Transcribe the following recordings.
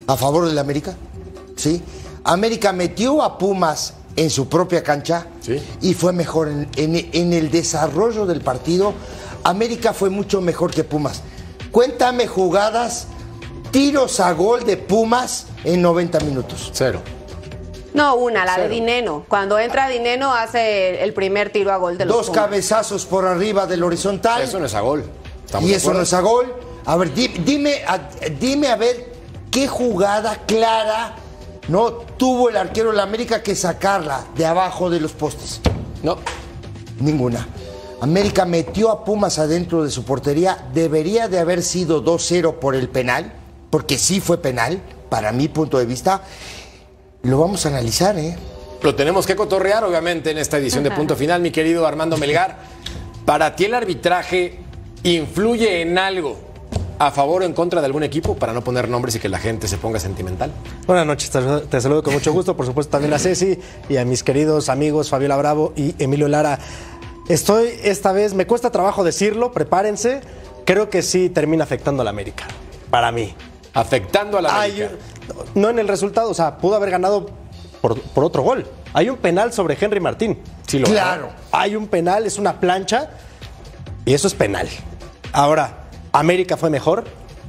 a favor del América, ¿sí? América metió a Pumas en su propia cancha, sí, y fue mejor en el desarrollo del partido. América fue mucho mejor que Pumas. Cuéntame jugadas, tiros a gol de Pumas en 90 minutos. Cero. No, una, la Cero. de Dineno. Cuando entra Dineno hace el primer tiro a gol de los Dos Pumas. cabezazos por arriba del horizontal. Eso no es a gol. Y eso no es a gol. A ver, dime a ver qué jugada clara no tuvo el arquero de la América que sacarla de abajo de los postes. No. Ninguna. América metió a Pumas adentro de su portería. Debería de haber sido 2-0 por el penal, porque sí fue penal, para mi punto de vista. Lo vamos a analizar, ¿eh? Lo tenemos que cotorrear, obviamente, en esta edición de Punto Final, mi querido Armando Melgar. ¿Para ti el arbitraje influye en algo a favor o en contra de algún equipo, para no poner nombres y que la gente se ponga sentimental? Buenas noches, te saludo con mucho gusto, por supuesto también a Ceci y a mis queridos amigos Fabiola Bravo y Emilio Lara. Estoy esta vez, me cuesta trabajo decirlo, prepárense, creo que sí termina afectando a la América, para mí. Afectando a la América. No en el resultado, o sea, pudo haber ganado por otro gol. Hay un penal sobre Henry Martín. Sí, lo Claro. Hay un penal, es una plancha y eso es penal. Ahora, América fue mejor,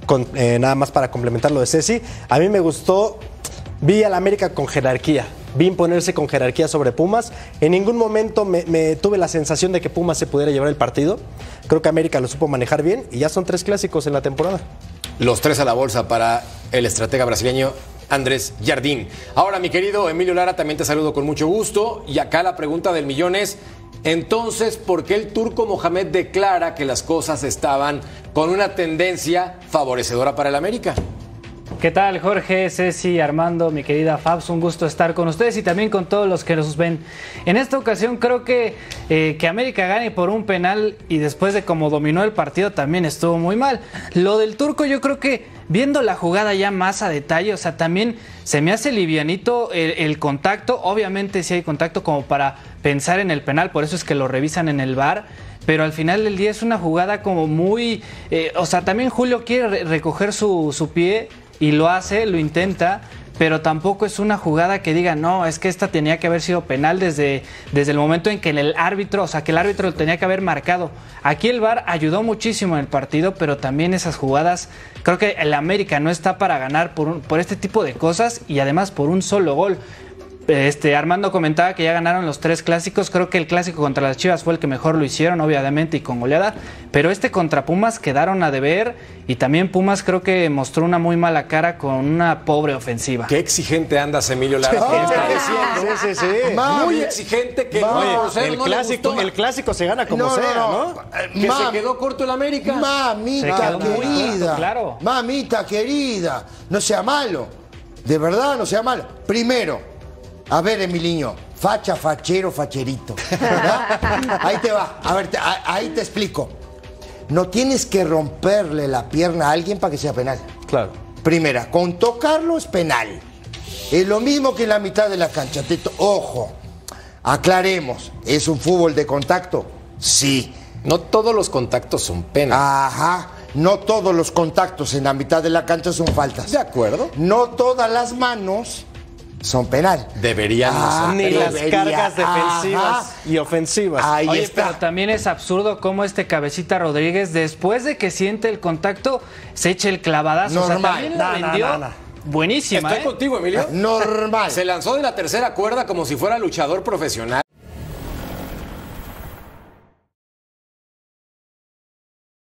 nada más para complementar lo de Ceci. A mí me gustó, vi a la América con jerarquía, vi imponerse con jerarquía sobre Pumas. En ningún momento me tuve la sensación de que Pumas se pudiera llevar el partido. Creo que América lo supo manejar bien y ya son 3 clásicos en la temporada. Los 3 a la bolsa para el estratega brasileño Andrés Jardín. Ahora, mi querido Emilio Lara, también te saludo con mucho gusto. Y acá la pregunta del millón es, entonces, ¿por qué el turco Mohamed declara que las cosas estaban con una tendencia favorecedora para el América? ¿Qué tal, Jorge, Ceci, Armando, mi querida Fabs? Un gusto estar con ustedes y también con todos los que nos ven. En esta ocasión creo que América gane por un penal y después de cómo dominó el partido también estuvo muy mal. Lo del turco yo creo que viendo la jugada ya más a detalle, o sea, también se me hace livianito el contacto. Obviamente sí hay contacto como para pensar en el penal, por eso es que lo revisan en el VAR. Pero al final del día es una jugada como muy... o sea, también Julio quiere recoger su pie y lo hace, lo intenta, pero tampoco es una jugada que diga, no, es que esta tenía que haber sido penal desde el momento en que el árbitro, o sea, que el árbitro lo tenía que haber marcado. Aquí el VAR ayudó muchísimo en el partido, pero también esas jugadas, creo que el América no está para ganar por este tipo de cosas y además por un solo gol. Armando comentaba que ya ganaron los 3 clásicos. Creo que el clásico contra las Chivas fue el que mejor lo hicieron, obviamente, y con goleada. Pero contra Pumas quedaron a deber. Y también Pumas creo que mostró una muy mala cara con una pobre ofensiva. Qué exigente andas, Emilio Lara. ¿Qué está diciendo? Sí. Muy exigente que El clásico se gana como sea, ¿no? Que se quedó corto el América. Mamita querida. Claro. Mamita querida. No sea malo. De verdad, no sea malo. Primero, a ver, Emiliño, facha, fachero, facherito. ¿Verdad? Ahí te va. A ver, ahí te explico. No tienes que romperle la pierna a alguien para que sea penal. Claro. Primera, con tocarlo es penal. Es lo mismo que en la mitad de la cancha. Ojo, aclaremos. ¿Es un fútbol de contacto? Sí. No todos los contactos son penas. Ajá. No todos los contactos en la mitad de la cancha son faltas. ¿De acuerdo? No todas las manos son penal. Deberían Ni las cargas defensivas y ofensivas. Ahí Oye, está. pero también es absurdo cómo Cabecita Rodríguez, después de que siente el contacto, se echa el clavadazo. Normal. O sea, también la vendió buenísima. Estoy contigo, Emilio. Normal. Se lanzó de la tercera cuerda como si fuera luchador profesional.